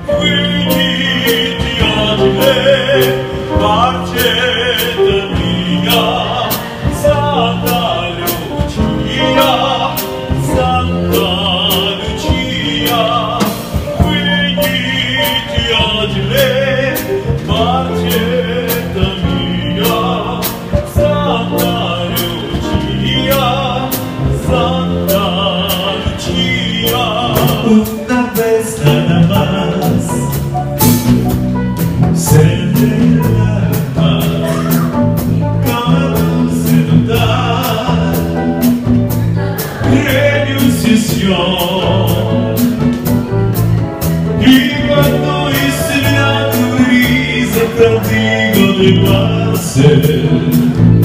Una vez nada más se derrama como se nota renunciación y cuando hice la brisa contigo de pase